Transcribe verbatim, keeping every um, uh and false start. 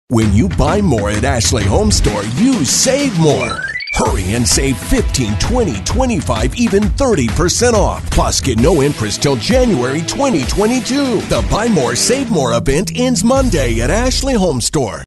When you buy more at Ashley Home Store, you save more. Hurry and save fifteen, twenty, twenty-five, even thirty percent off. Plus, get no interest till January twenty twenty-two. The Buy More, Save More event ends Monday at Ashley Home Store.